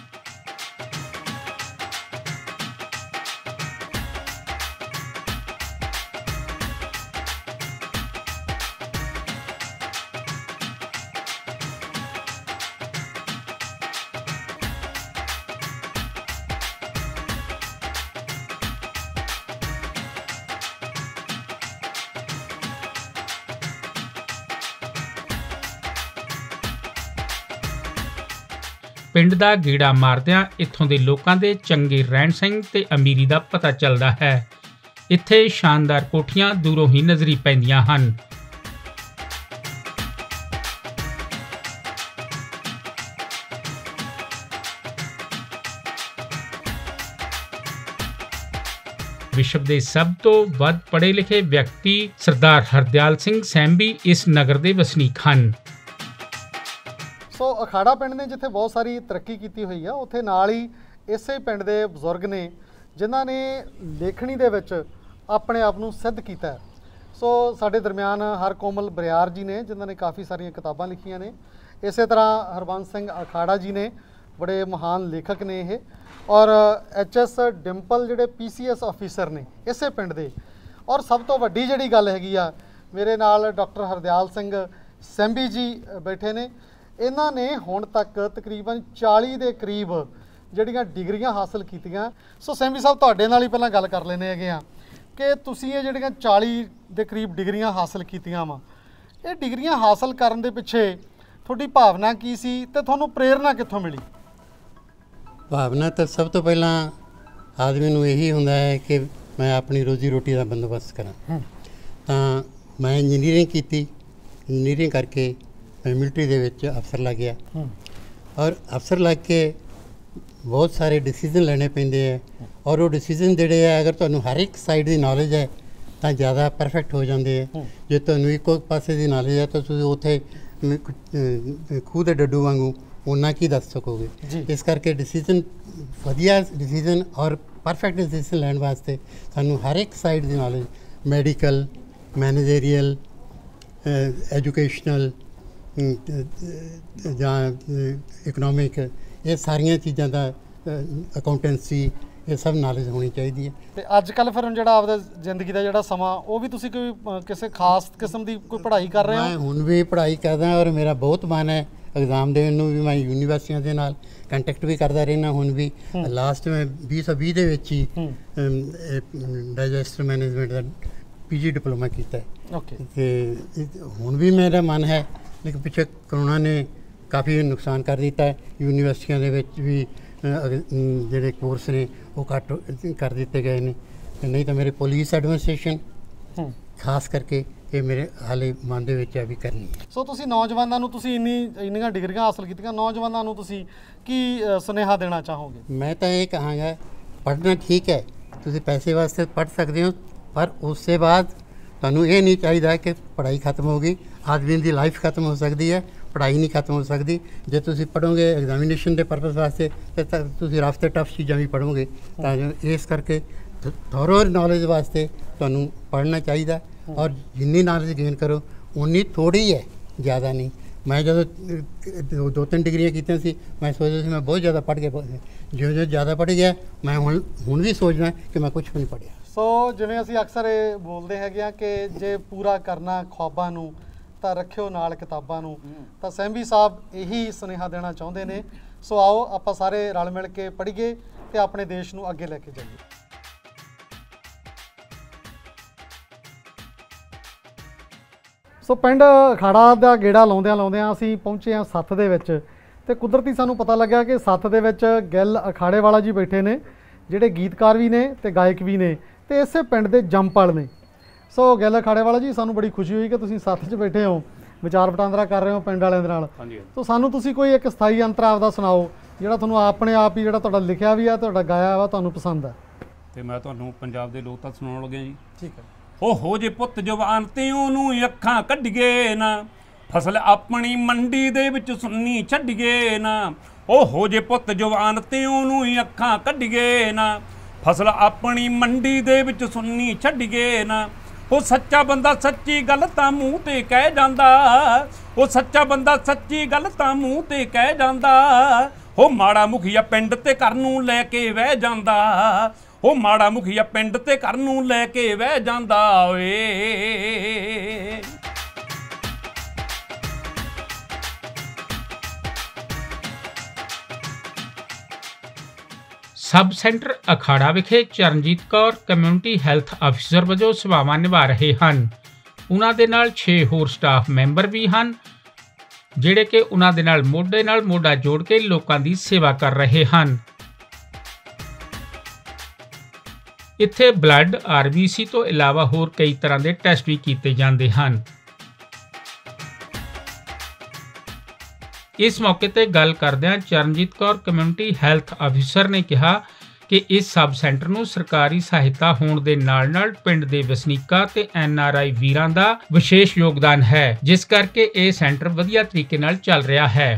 ਪਿੰਡ ਦਾ ਗੇੜਾ ਮਾਰਦਿਆਂ ਇੱਥੋਂ ਦੇ ਲੋਕਾਂ ਦੇ ਚੰਗੇ ਰਹਿਣ ਸਹਿਣ ਤੇ ਅਮੀਰੀ ਦਾ ਪਤਾ ਚੱਲਦਾ ਹੈ। ਇੱਥੇ ਸ਼ਾਨਦਾਰ ਕੋਠੀਆਂ ਦੂਰੋਂ ਹੀ ਨਜ਼ਰੀ ਪੈਂਦੀਆਂ ਹਨ। ਵਿਸ਼ਵ ਦੇ ਸਭ ਤੋਂ ਵੱਧ ਪੜ੍ਹੇ ਲਿਖੇ ਵਿਅਕਤੀ ਸਰਦਾਰ ਹਰਦਿਆਲ ਸਿੰਘ ਸੈਂਬੀ ਇਸ ਨਗਰ ਦੇ ਵਸਨੀਕ ਹਨ। ਸੋ ਅਖਾੜਾ ਪਿੰਡ ਨੇ ਜਿੱਥੇ ਬਹੁਤ ਸਾਰੀ ਤਰੱਕੀ ਕੀਤੀ ਹੋਈ ਆ, ਉੱਥੇ ਨਾਲ ਹੀ ਇਸੇ ਪਿੰਡ ਦੇ ਬਜ਼ੁਰਗ ਨੇ ਜਿਨ੍ਹਾਂ ਨੇ ਲੇਖਣੀ ਦੇ ਵਿੱਚ ਆਪਣੇ ਆਪ ਨੂੰ ਸਿੱਧ ਕੀਤਾ ਹੈ। ਸੋ ਸਾਡੇ ਦਰਮਿਆਨ ਹਰਕੋਮਲ ਬਰਿਆਰ ਜੀ ਨੇ, ਜਿਨ੍ਹਾਂ ਨੇ ਕਾਫੀ ਸਾਰੀਆਂ ਕਿਤਾਬਾਂ ਲਿਖੀਆਂ ਨੇ। ਇਸੇ ਤਰ੍ਹਾਂ ਹਰਬੰਸ ਸਿੰਘ ਅਖਾੜਾ ਜੀ ਨੇ, ਬੜੇ ਮਹਾਨ ਲੇਖਕ ਨੇ ਇਹ। ਔਰ HS ਡਿੰਪਲ ਜਿਹੜੇ PCS ਆਫੀਸਰ ਨੇ ਇਸੇ ਪਿੰਡ ਦੇ। ਔਰ ਸਭ ਤੋਂ ਵੱਡੀ ਜਿਹੜੀ ਗੱਲ ਹੈਗੀ ਆ, ਮੇਰੇ ਨਾਲ ਡਾਕਟਰ ਹਰਦਿਆਲ ਸਿੰਘ ਸੈਂਬੀ ਜੀ ਬੈਠੇ ਨੇ। ਇਹਨਾਂ ਨੇ ਹੁਣ ਤੱਕ ਤਕਰੀਬਨ 40 ਦੇ ਕਰੀਬ ਜਿਹੜੀਆਂ ਡਿਗਰੀਆਂ ਹਾਸਲ ਕੀਤੀਆਂ। ਸੋ ਸੈਂਬੀ ਸਾਹਿਬ, ਤੁਹਾਡੇ ਨਾਲ ਹੀ ਪਹਿਲਾਂ ਗੱਲ ਕਰ ਲੈਂਦੇ ਹੈਗੇ ਆ ਕਿ ਤੁਸੀਂ ਇਹ ਜਿਹੜੀਆਂ 40 ਦੇ ਕਰੀਬ ਡਿਗਰੀਆਂ ਹਾਸਲ ਕੀਤੀਆਂ ਵਾ, ਇਹ ਡਿਗਰੀਆਂ ਹਾਸਲ ਕਰਨ ਦੇ ਪਿੱਛੇ ਤੁਹਾਡੀ ਭਾਵਨਾ ਕੀ ਸੀ ਤੇ ਤੁਹਾਨੂੰ ਪ੍ਰੇਰਨਾ ਕਿੱਥੋਂ ਮਿਲੀ? ਭਾਵਨਾ ਤਾਂ ਸਭ ਤੋਂ ਪਹਿਲਾਂ ਆਦਮੀ ਨੂੰ ਇਹੀ ਹੁੰਦਾ ਹੈ ਕਿ ਮੈਂ ਆਪਣੀ ਰੋਜ਼ੀ ਰੋਟੀ ਦਾ ਬੰਦੋਬਸਤ ਕਰਾਂ। ਤਾਂ ਮੈਂ ਇੰਜੀਨੀਅਰਿੰਗ ਕੀਤੀ, ਇੰਜੀਨੀਅਰਿੰਗ ਕਰਕੇ ਮੈਂ ਮਿਲਟਰੀ ਦੇ ਵਿੱਚ ਅਫਸਰ ਲੱਗ ਗਿਆ। ਔਰ ਅਫਸਰ ਲੱਗ ਕੇ ਬਹੁਤ ਸਾਰੇ ਡਿਸੀਜ਼ਨ ਲੈਣੇ ਪੈਂਦੇ ਹੈ, ਔਰ ਉਹ ਡਿਸੀਜ਼ਨ ਜਿਹੜੇ ਹੈ ਅਗਰ ਤੁਹਾਨੂੰ ਹਰ ਇੱਕ ਸਾਈਡ ਦੀ ਨੌਲੇਜ ਹੈ ਤਾਂ ਜ਼ਿਆਦਾ ਪਰਫੈਕਟ ਹੋ ਜਾਂਦੇ ਹੈ। ਜੇ ਤੁਹਾਨੂੰ ਇੱਕੋ ਪਾਸੇ ਦੀ ਨੌਲੇਜ ਹੈ ਤਾਂ ਤੁਸੀਂ ਉੱਥੇ ਖੂਹ ਦੇ ਡੱਡੂ ਵਾਂਗੂ ਉਹਨਾਂ ਕੀ ਦੱਸ ਸਕੋਗੇ। ਇਸ ਕਰਕੇ ਡਿਸੀਜ਼ਨ, ਵਧੀਆ ਡਿਸੀਜ਼ਨ ਔਰ ਪਰਫੈਕਟ ਡਿਸੀਜ਼ਨ ਲੈਣ ਵਾਸਤੇ ਸਾਨੂੰ ਹਰ ਇੱਕ ਸਾਈਡ ਦੀ ਨੌਲੇਜ, ਮੈਡੀਕਲ, ਮੈਨੇਜਰੀਅਲ, ਐਜੂਕੇਸ਼ਨਲ ਜਾਂ ਇਕਨੋਮਿਕ, ਇਹ ਸਾਰੀਆਂ ਚੀਜ਼ਾਂ ਦਾ, ਅਕਾਊਂਟੈਂਸੀ, ਇਹ ਸਭ ਨੌਲੇਜ ਹੋਣੀ ਚਾਹੀਦੀ ਹੈ। ਤੇ ਅੱਜ ਕੱਲ੍ਹ ਫਿਰ ਜਿਹੜਾ ਆਪਦਾ ਜ਼ਿੰਦਗੀ ਦਾ ਜਿਹੜਾ ਸਮਾਂ, ਉਹ ਵੀ ਤੁਸੀਂ ਕੋਈ ਕਿਸੇ ਖਾਸ ਕਿਸਮ ਦੀ ਕੋਈ ਪੜ੍ਹਾਈ ਕਰ ਰਹੇ ਹੋ? ਮੈਂ ਹੁਣ ਵੀ ਪੜ੍ਹਾਈ ਕਰਦਾ ਔਰ ਮੇਰਾ ਬਹੁਤ ਮਨ ਹੈ ਐਗਜ਼ਾਮ ਦੇਣ ਨੂੰ ਵੀ। ਮੈਂ ਯੂਨੀਵਰਸਿਟੀਆਂ ਦੇ ਨਾਲ ਕੰਟੈਕਟ ਵੀ ਕਰਦਾ ਰਹਿਣਾ। ਹੁਣ ਵੀ ਲਾਸਟ ਮੈਂ 2020 ਦੇ ਵਿੱਚ ਹੀ ਡਾਈਜੈਸਟਰ ਮੈਨੇਜਮੈਂਟ ਦਾ PG ਡਿਪਲੋਮਾ ਕੀਤਾ ਹੈ। ਅਤੇ ਹੁਣ ਵੀ ਮੇਰਾ ਮਨ ਹੈ, ਲੇਕਿਨ ਪਿੱਛੇ ਕਰੋਨਾ ਨੇ ਕਾਫੀ ਨੁਕਸਾਨ ਕਰ ਦਿੱਤਾ। ਯੂਨੀਵਰਸਿਟੀਆਂ ਦੇ ਵਿੱਚ ਵੀ ਜਿਹੜੇ ਕੋਰਸ ਨੇ ਉਹ ਘੱਟ ਕਰ ਦਿੱਤੇ ਗਏ ਨੇ। ਨਹੀਂ ਤਾਂ ਮੇਰੇ ਪੁਲਿਸ ਐਡਮਿਨਿਸਟ੍ਰੇਸ਼ਨ ਖਾਸ ਕਰਕੇ ਇਹ ਮੇਰੇ ਹਾਲੇ ਮਨ ਦੇ ਵਿੱਚ ਆ ਵੀ ਕਰਨੀ ਹੈ। ਸੋ ਤੁਸੀਂ ਨੌਜਵਾਨਾਂ ਨੂੰ, ਤੁਸੀਂ ਇੰਨੀਆਂ ਡਿਗਰੀਆਂ ਹਾਸਲ ਕੀਤੀਆਂ, ਨੌਜਵਾਨਾਂ ਨੂੰ ਤੁਸੀਂ ਕੀ ਸੁਨੇਹਾ ਦੇਣਾ ਚਾਹੋਗੇ? ਮੈਂ ਤਾਂ ਇਹ ਕਹਾਂਗਾ, ਪੜ੍ਹਨਾ ਠੀਕ ਹੈ, ਤੁਸੀਂ ਪੈਸੇ ਵਾਸਤੇ ਪੜ੍ਹ ਸਕਦੇ ਹੋ, ਪਰ ਉਸ ਤੋਂ ਬਾਅਦ ਤੁਹਾਨੂੰ ਇਹ ਨਹੀਂ ਚਾਹੀਦਾ ਕਿ ਪੜ੍ਹਾਈ ਖਤਮ ਹੋ ਗਈ। ਆਦਮੀ ਦੀ ਲਾਈਫ ਖਤਮ ਹੋ ਸਕਦੀ ਹੈ, ਪੜ੍ਹਾਈ ਨਹੀਂ ਖਤਮ ਹੋ ਸਕਦੀ। ਜੇ ਤੁਸੀਂ ਪੜ੍ਹੋਗੇ ਐਗਜ਼ਾਮੀਨੇਸ਼ਨ ਦੇ ਪਰਪਸ ਵਾਸਤੇ ਤਾਂ ਤੁਸੀਂ ਰਫ ਤੇ ਟਫ ਚੀਜ਼ਾਂ ਵੀ ਪੜ੍ਹੋਗੇ। ਤਾਂ ਇਸ ਕਰਕੇ ਥੋਰੋ ਨੌਲੇਜ ਵਾਸਤੇ ਤੁਹਾਨੂੰ ਪੜ੍ਹਨਾ ਚਾਹੀਦਾ, ਔਰ ਜਿੰਨੀ ਨੌਲੇਜ ਗੇਨ ਕਰੋ ਉਨੀ ਥੋੜ੍ਹੀ ਹੈ, ਜ਼ਿਆਦਾ ਨਹੀਂ। ਮੈਂ ਜਦੋਂ 2-3 ਡਿਗਰੀਆਂ ਕੀਤੀਆਂ ਸੀ, ਮੈਂ ਸੋਚਦਾ ਸੀ ਮੈਂ ਬਹੁਤ ਜ਼ਿਆਦਾ ਪੜ੍ਹ ਕੇ, ਜਿਉਂ ਜ਼ਿਆਦਾ ਪੜ੍ਹ ਗਿਆ ਮੈਂ ਹੁਣ ਵੀ ਸੋਚਦਾ ਕਿ ਮੈਂ ਕੁਛ ਵੀ ਨਹੀਂ ਪੜ੍ਹਿਆ। ਸੋ ਜਿਵੇਂ ਅਸੀਂ ਅਕਸਰ ਇਹ ਬੋਲਦੇ ਹੈਗੇ ਆ ਕਿ ਜੇ ਪੂਰਾ ਕਰਨਾ ख्वाबाਂ ਨੂੰ ਤਾਂ ਰੱਖਿਓ ਨਾਲ ਕਿਤਾਬਾਂ ਨੂੰ, ਤਾਂ ਸੈਂਭੀ ਸਾਹਿਬ ਇਹੀ ਸੁਨੇਹਾ ਦੇਣਾ ਚਾਹੁੰਦੇ ਨੇ। ਸੋ ਆਓ ਆਪਾਂ ਸਾਰੇ ਰਲ ਮਿਲ ਕੇ ਪੜ੍ਹੀਏ ਤੇ ਆਪਣੇ ਦੇਸ਼ ਨੂੰ ਅੱਗੇ ਲੈ ਕੇ ਜਾਈਏ। ਸੋ ਪਿੰਡ ਅਖਾੜਾ ਦਾ ਗੇੜਾ ਲਾਉਂਦਿਆਂ ਅਸੀਂ ਪਹੁੰਚੇ ਹਾਂ ਸੱਥ ਦੇ ਵਿੱਚ, ਤੇ ਕੁਦਰਤੀ ਸਾਨੂੰ ਪਤਾ ਲੱਗਾ ਕਿ ਸੱਥ ਦੇ ਵਿੱਚ ਗਿੱਲ ਅਖਾੜੇ ਵਾਲਾ ਜੀ ਬੈਠੇ ਨੇ, ਜਿਹੜੇ ਗੀਤਕਾਰ ਵੀ ਨੇ ਤੇ ਗਾਇਕ ਵੀ ਨੇ, ਤੇ ਇਸੇ ਪਿੰਡ ਦੇ ਜੰਮਪਲ ਨੇ। ਸੋ ਗਿੱਲ ਅਖਾੜੇ ਵਾਲਾ ਜੀ, ਸਾਨੂੰ ਬੜੀ ਖੁਸ਼ੀ ਹੋਈ ਕਿ ਤੁਸੀਂ ਸੱਥ 'ਚ ਬੈਠੇ ਹੋ, ਵਿਚਾਰ ਵਟਾਂਦਰਾ ਕਰ ਰਹੇ ਹੋ ਪਿੰਡ ਵਾਲਿਆਂ ਦੇ ਨਾਲ। ਸੋ ਸਾਨੂੰ ਤੁਸੀਂ ਕੋਈ ਇੱਕ ਸਥਾਈ ਅੰਤਰ ਆਪਦਾ ਸੁਣਾਓ, ਜਿਹੜਾ ਤੁਹਾਨੂੰ ਆਪਣੇ ਆਪ ਹੀ, ਜਿਹੜਾ ਤੁਹਾਡਾ ਲਿਖਿਆ ਵੀ ਆ, ਤੁਹਾਡਾ ਗਾਇਆ ਵਾ, ਤੁਹਾਨੂੰ ਪਸੰਦ ਹੈ। ਤੇ ਮੈਂ ਤੁਹਾਨੂੰ ਪੰਜਾਬ ਦੇ ਲੋਕ ਤੱਤ ਸੁਣਾਉਣ ਲੱਗਿਆ ਜੀ। ਠੀਕ ਹੈ। ਹੋ ਜੇ ਪੁੱਤ ਜਵਾਨ ਤੇ ਉਹਨੂੰ ਅੱਖਾਂ ਕੱਢੀਏ ਨਾ, ਫਸਲ ਆਪਣੀ ਮੰਡੀ ਦੇ ਵਿੱਚ ਸੁੰਨੀ ਛੱਡੀਏ ਨਾ। ਹੋ ਜੇ ਪੁੱਤ ਜਵਾਨ ਤੇ ਉਹਨੂੰ ਅੱਖਾਂ ਕੱਢੀਏ ਨਾ, ਫਸਲ ਆਪਣੀ ਮੰਡੀ ਦੇ ਵਿੱਚ ਸੁੰਨੀ ਛੱਡੀਏ ਨਾ। ਉਹ ਸੱਚਾ ਬੰਦਾ ਸੱਚੀ ਗੱਲ ਤਾਂ ਮੂੰਹ ਤੇ ਕਹਿ ਜਾਂਦਾ, ਉਹ ਸੱਚਾ ਬੰਦਾ ਸੱਚੀ ਗੱਲ ਤਾਂ ਮੂੰਹ ਤੇ ਕਹਿ ਜਾਂਦਾ। ਉਹ ਮਾੜਾ ਮੁਖੀਆ ਪਿੰਡ ਤੇ ਘਰ ਨੂੰ ਲੈ ਕੇ ਵਹਿ ਜਾਂਦਾ, ਉਹ ਮਾੜਾ ਮੁਖੀਆ ਪਿੰਡ ਤੇ ਘਰ ਨੂੰ ਲੈ ਕੇ ਵਹਿ ਜਾਂਦਾ ਓਏ। ਸਬ ਸੈਂਟਰ ਅਖਾੜਾ ਵਿਖੇ ਚਰਨਜੀਤ ਕੌਰ ਕਮਿਊਨਿਟੀ ਹੈਲਥ ਅਫਸਰ ਵਜੋਂ ਸੇਵਾਵਾਂ ਨਿਭਾ ਰਹੇ ਹਨ। ਉਹਨਾਂ ਦੇ ਨਾਲ 6 ਹੋਰ ਸਟਾਫ ਮੈਂਬਰ ਵੀ ਹਨ, ਜਿਹੜੇ ਕਿ ਉਹਨਾਂ ਦੇ ਨਾਲ ਮੋਢਾ ਜੋੜ ਕੇ ਲੋਕਾਂ ਦੀ ਸੇਵਾ ਕਰ ਰਹੇ ਹਨ। ਇੱਥੇ ਬਲੱਡ, RBC ਤੋਂ ਇਲਾਵਾ ਹੋਰ ਕਈ ਤਰ੍ਹਾਂ ਦੇ ਟੈਸਟ ਵੀ ਕੀਤੇ ਜਾਂਦੇ ਹਨ। ਇਸ ਮੌਕੇ ਤੇ ਗੱਲ ਕਰਦਿਆਂ ਚਰਨਜੀਤ ਕੌਰ ਕਮਿਊਨਿਟੀ ਹੈਲਥ ਅਫਸਰ ਨੇ ਕਿਹਾ ਕਿ ਇਸ ਸਬ ਸੈਂਟਰ ਨੂੰ ਸਰਕਾਰੀ ਸਹਾਇਤਾ ਹੋਣ ਦੇ ਨਾਲ-ਨਾਲ ਪਿੰਡ ਦੇ ਵਸਨੀਕਾਂ ਤੇ NRI ਵੀਰਾਂ ਦਾ ਵਿਸ਼ੇਸ਼ ਯੋਗਦਾਨ ਹੈ, ਜਿਸ ਕਰਕੇ ਇਹ ਸੈਂਟਰ ਵਧੀਆ ਤਰੀਕੇ ਨਾਲ ਚੱਲ ਰਿਹਾ ਹੈ।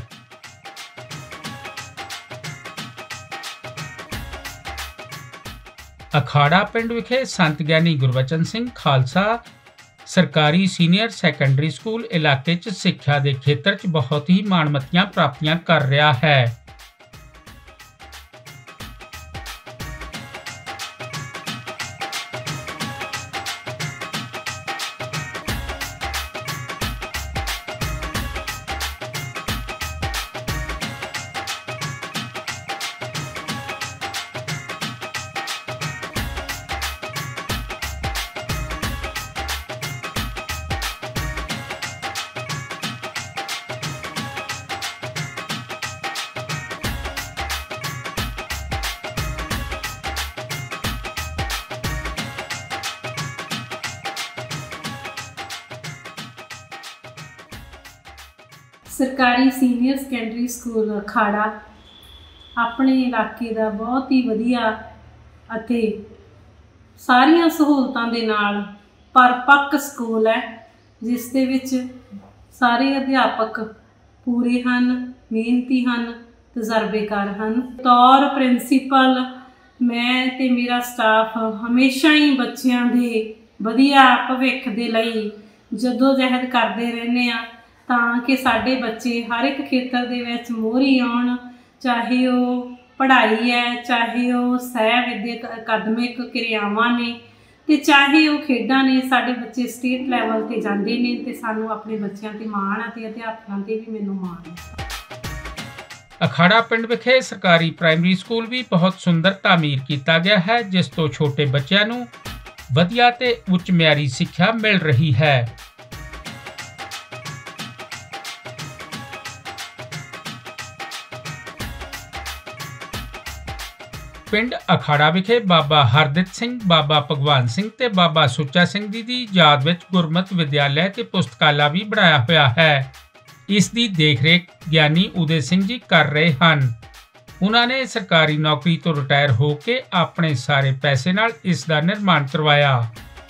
ਅਖਾੜਾ ਪਿੰਡ ਵਿਖੇ ਸੰਤ ਗਿਆਨੀ ਗੁਰਬਚਨ ਸਿੰਘ ਖਾਲਸਾ ਸਰਕਾਰੀ ਸੀਨੀਅਰ ਸੈਕੰਡਰੀ ਸਕੂਲ ਇਲਾਕੇ 'ਚ ਸਿੱਖਿਆ ਦੇ ਖੇਤਰ 'ਚ ਬਹੁਤ ਹੀ ਮਾਣਮੱਤੀਆਂ ਪ੍ਰਾਪਤੀਆਂ ਕਰ ਰਿਹਾ ਹੈ। ਸਰਕਾਰੀ ਸੀਨੀਅਰ ਸੈਕੰਡਰੀ ਸਕੂਲ ਅਖਾੜਾ ਆਪਣੇ ਇਲਾਕੇ ਦਾ ਬਹੁਤ ਹੀ ਵਧੀਆ ਅਤੇ ਸਾਰੀਆਂ ਸਹੂਲਤਾਂ ਦੇ ਨਾਲ ਪਰਪੱਕ ਸਕੂਲ ਹੈ, ਜਿਸ ਦੇ ਵਿੱਚ ਸਾਰੇ ਅਧਿਆਪਕ ਪੂਰੇ ਹਨ, ਮਿਹਨਤੀ ਹਨ, ਤਜਰਬੇਕਾਰ ਹਨ। ਤੌਰ ਪ੍ਰਿੰਸੀਪਲ ਮੈਂ ਤੇ ਮੇਰਾ ਸਟਾਫ ਹਮੇਸ਼ਾ ਹੀ ਬੱਚਿਆਂ ਦੇ ਵਧੀਆ ਭਵਿੱਖ ਦੇ ਲਈ ਜਦੋਜਹਿਦ ਕਰਦੇ ਰਹਿੰਦੇ ਆ, ਤਾਂ ਕਿ ਸਾਡੇ ਬੱਚੇ ਹਰ ਇੱਕ ਖੇਤਰ ਦੇ ਵਿੱਚ ਮੋਹਰੀ ਆਉਣ, ਚਾਹੇ ਉਹ ਪੜ੍ਹਾਈ ਹੈ, ਚਾਹੇ ਉਹ ਸਹਿ ਵਿਦਿਅਕ ਅਕਾਦਮਿਕ ਕਿਰਿਆਵਾਂ ਨੇ, ਤੇ ਚਾਹੇ ਉਹ ਖੇਡਾਂ ਨੇ। ਸਾਡੇ ਬੱਚੇ ਸਟੇਟ ਲੈਵਲ 'ਤੇ ਜਾਂਦੇ ਨੇ ਤੇ ਸਾਨੂੰ ਆਪਣੇ ਬੱਚਿਆਂ 'ਤੇ ਮਾਣ ਹੈ ਤੇ ਅਧਿਆਪਕਾਂ 'ਤੇ ਵੀ ਮੈਨੂੰ ਮਾਣ ਹੈ। ਅਖਾੜਾ ਪਿੰਡ ਵਿਖੇ ਸਰਕਾਰੀ ਪ੍ਰਾਇਮਰੀ ਸਕੂਲ ਵੀ ਬਹੁਤ ਸੁੰਦਰ ਤਾਮੀਰ ਕੀਤਾ ਗਿਆ ਹੈ, ਜਿਸ ਤੋਂ ਛੋਟੇ ਬੱਚਿਆਂ ਨੂੰ ਵਧੀਆ ਤੇ ਉੱਚ ਮਿਆਰੀ ਸਿੱਖਿਆ ਮਿਲ ਰਹੀ ਹੈ। ਪਿੰਡ ਅਖਾੜਾ ਵਿਖੇ ਬਾਬਾ ਹਰਦਿਤ ਸਿੰਘ, ਬਾਬਾ ਭਗਵਾਨ ਸਿੰਘ ਤੇ ਬਾਬਾ ਸੁੱਚਾ ਸਿੰਘ ਜੀ ਦੀ ਯਾਦ ਵਿੱਚ ਗੁਰਮਤਿ ਵਿਦਿਆਲਿਆ ਤੇ ਪੁਸਤਕਾਲਾ ਵੀ ਬਣਾਇਆ ਹੋਇਆ ਹੈ। ਇਸ ਦੀ ਦੇਖਰੇਖ ਗਿਆਨੀ ਉਦੇ ਸਿੰਘ ਜੀ ਕਰ ਰਹੇ ਹਨ। ਉਹਨਾਂ ਨੇ ਸਰਕਾਰੀ ਨੌਕਰੀ ਤੋਂ ਰਿਟਾਇਰ ਹੋ ਕੇ ਆਪਣੇ ਸਾਰੇ ਪੈਸੇ ਨਾਲ ਇਸ ਦਾ ਨਿਰਮਾਣ ਕਰਵਾਇਆ।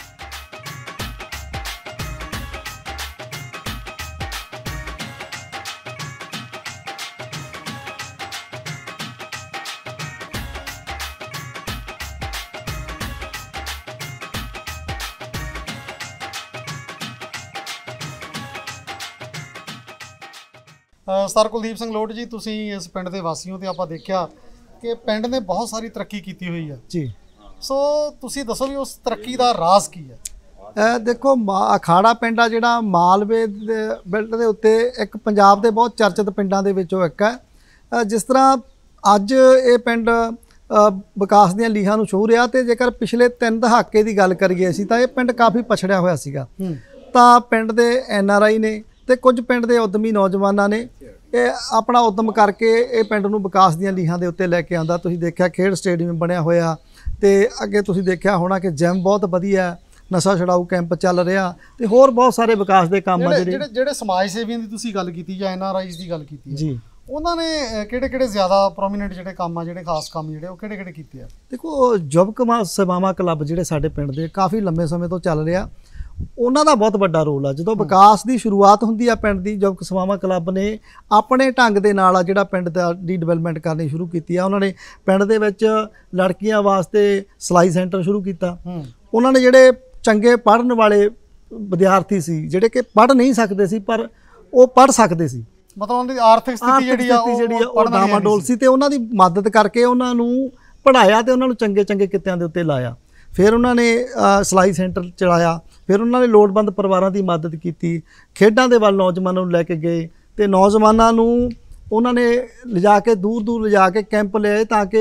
ਸਰ ਕੁਲਦੀਪ ਸਿੰਘ ਲੋਟ ਜੀ, ਤੁਸੀਂ ਇਸ ਪਿੰਡ ਦੇ ਵਾਸੀ ਹੋ ਤੇ ਆਪਾਂ ਦੇਖਿਆ ਕਿ ਪਿੰਡ ਨੇ ਬਹੁਤ ਸਾਰੀ ਤਰੱਕੀ ਕੀਤੀ ਹੋਈ ਹੈ ਜੀ। ਸੋ ਤੁਸੀਂ ਦੱਸੋ ਵੀ ਉਸ ਤਰੱਕੀ ਦਾ ਰਾਜ਼ ਕੀ ਹੈ? ਦੇਖੋ, ਅਖਾੜਾ ਪਿੰਡ ਆ ਜਿਹੜਾ ਮਾਲਵੇ ਦੇ ਬੈਲਟ ਦੇ ਉੱਤੇ ਇੱਕ ਪੰਜਾਬ ਦੇ ਬਹੁਤ ਚਰਚਿਤ ਪਿੰਡਾਂ ਦੇ ਵਿੱਚੋਂ ਇੱਕ ਹੈ। ਜਿਸ ਤਰ੍ਹਾਂ ਅੱਜ ਇਹ ਪਿੰਡ ਵਿਕਾਸ ਦੀਆਂ ਲੀਹਾਂ ਨੂੰ ਛੂਹ ਰਿਹਾ, ਤੇ ਜੇਕਰ ਪਿਛਲੇ 3 ਦਹਾਕੇ ਦੀ ਗੱਲ ਕਰੀਏ ਅਸੀਂ ਤਾਂ ਇਹ ਪਿੰਡ ਕਾਫੀ ਪਛੜਿਆ ਹੋਇਆ ਸੀਗਾ। ਤਾਂ ਪਿੰਡ ਦੇ NRI ਨੇ ਤੇ ਕੁਝ ਪਿੰਡ ਦੇ ਉਦਮੀ ਨੌਜਵਾਨਾਂ ਨੇ ਇਹ ਆਪਣਾ ਉਦਮ ਕਰਕੇ ਇਹ ਪਿੰਡ ਨੂੰ ਵਿਕਾਸ ਦੀਆਂ ਲੀਹਾਂ ਦੇ ਉੱਤੇ ਲੈ ਕੇ ਆਂਦਾ। ਤੁਸੀਂ ਦੇਖਿਆ ਖੇਡ ਸਟੇਡੀਅਮ ਬਣਿਆ ਹੋਇਆ, ਤੇ ਅੱਗੇ ਤੁਸੀਂ ਦੇਖਿਆ ਹੋਣਾ ਕਿ ਜਿਮ ਬਹੁਤ ਵਧੀਆ, ਨਸ਼ਾ ਛਡਾਊ ਕੈਂਪ ਚੱਲ ਰਿਹਾ, ਤੇ ਹੋਰ ਬਹੁਤ ਸਾਰੇ ਵਿਕਾਸ ਦੇ ਕੰਮ ਆ ਜਿਹੜੇ ਸਮਾਜ ਸੇਵੀਆਂ ਦੀ ਤੁਸੀਂ ਗੱਲ ਕੀਤੀ ਜਾਂ NRIs ਦੀ ਗੱਲ ਕੀਤੀ ਹੈ ਜੀ, ਉਹਨਾਂ ਨੇ ਕਿਹੜੇ ਜ਼ਿਆਦਾ ਪ੍ਰੋਮੀਨੈਂਟ ਜਿਹੜੇ ਕੰਮ ਆ, ਜਿਹੜੇ ਖਾਸ ਕੰਮ ਜਿਹੜੇ ਉਹ ਕਿਹੜੇ ਕੀਤੇ ਆ? ਦੇਖੋ, ਯੁਵਕ ਸੇਵਾਵਾਂ ਕਲੱਬ ਜਿਹੜੇ ਸਾਡੇ ਪਿੰਡ ਦੇ ਕਾਫੀ ਲੰਬੇ ਸਮੇਂ ਤੋਂ ਚੱਲ ਰਿਹਾ, ਉਹਨਾਂ ਦਾ ਬਹੁਤ ਵੱਡਾ ਰੋਲ ਆ। ਜਦੋਂ ਵਿਕਾਸ ਦੀ ਸ਼ੁਰੂਆਤ ਹੁੰਦੀ ਆ ਪਿੰਡ ਦੀ, ਯੁਵਕ ਸੇਵਾਵਾਂ ਕਲੱਬ ਨੇ ਆਪਣੇ ਢੰਗ ਦੇ ਨਾਲ ਆ ਜਿਹੜਾ ਪਿੰਡ ਦੀ ਡਿਵੈਲਪਮੈਂਟ ਕਰਨੀ ਸ਼ੁਰੂ ਕੀਤੀ ਆ। ਉਹਨਾਂ ਨੇ ਪਿੰਡ ਦੇ ਵਿੱਚ ਲੜਕੀਆਂ ਵਾਸਤੇ ਸਿਲਾਈ ਸੈਂਟਰ ਸ਼ੁਰੂ ਕੀਤਾ। ਉਹਨਾਂ ਨੇ ਜਿਹੜੇ ਚੰਗੇ ਪੜ੍ਹਨ ਵਾਲੇ ਵਿਦਿਆਰਥੀ ਸੀ, ਜਿਹੜੇ ਕਿ ਪੜ੍ਹ ਨਹੀਂ ਸਕਦੇ ਸੀ ਪਰ ਉਹ ਪੜ੍ਹ ਸਕਦੇ ਸੀ, ਮਤਲਬ ਉਹਨਾਂ ਦੀ ਆਰਥਿਕ ਸਥਿਤੀ ਜਿਹੜੀ ਆ ਉਹ ਡਾਵਾਡੋਲ ਸੀ, ਤੇ ਉਹਨਾਂ ਦੀ ਮਦਦ ਕਰਕੇ ਉਹਨਾਂ ਨੂੰ ਪੜ੍ਹਾਇਆ ਤੇ ਉਹਨਾਂ ਨੂੰ ਚੰਗੇ ਕਿੱਤਿਆਂ ਦੇ ਉੱਤੇ ਲਾਇਆ। ਫਿਰ ਉਹਨਾਂ ਨੇ ਸਿਲਾਈ ਸੈਂਟਰ ਚਲਾਇਆ, ਫਿਰ ਉਹਨਾਂ ਨੇ ਲੋੜਵੰਦ ਪਰਿਵਾਰਾਂ ਦੀ ਮਦਦ ਕੀਤੀ, ਖੇਡਾਂ ਦੇ ਵੱਲ ਨੌਜਵਾਨਾਂ ਨੂੰ ਲੈ ਕੇ ਗਏ, ਤੇ ਨੌਜਵਾਨਾਂ ਨੂੰ ਉਹਨਾਂ ਨੇ ਲਿਜਾ ਕੇ ਦੂਰ ਲਿਜਾ ਕੇ ਕੈਂਪ ਲਾਏ ਤਾਂ ਕਿ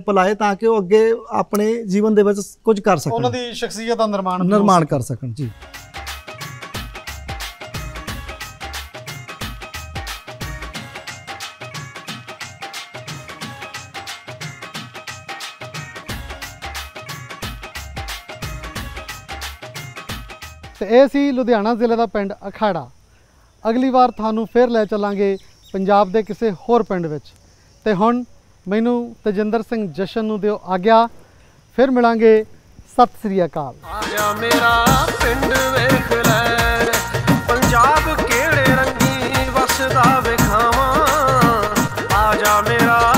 ਉਹ ਅੱਗੇ ਆਪਣੇ ਜੀਵਨ ਦੇ ਵਿੱਚ ਕੁਝ ਕਰ ਸਕਣ, ਉਹਨਾਂ ਦੀ ਸ਼ਖਸੀਅਤ ਦਾ ਨਿਰਮਾਣ ਕਰ ਸਕਣ ਜੀ। ਤੇ ਇਹ ਸੀ ਲੁਧਿਆਣਾ ਜ਼ਿਲ੍ਹੇ ਦਾ ਪਿੰਡ ਅਖਾੜਾ। ਅਗਲੀ ਵਾਰ ਤੁਹਾਨੂੰ ਫਿਰ ਲੈ ਚੱਲਾਂਗੇ ਪੰਜਾਬ ਦੇ ਕਿਸੇ ਹੋਰ ਪਿੰਡ ਵਿੱਚ। ਤੇ ਹੁਣ ਮੈਨੂੰ ਤੇਜਿੰਦਰ ਸਿੰਘ ਜਸ਼ਨ ਨੂੰ ਦਿਓ ਆਗਿਆ, ਫਿਰ ਮਿਲਾਂਗੇ। ਸਤਿ ਸ੍ਰੀ ਅਕਾਲ। ਆਜਾ ਮੇਰਾ ਪਿੰਡ ਵੇਖ ਲੈ, ਪੰਜਾਬ ਕਿਹੜੇ ਰੰਗੀ ਵਸਦਾ ਵੇਖਾਵਾਂ। ਆਜਾ ਮੇਰਾ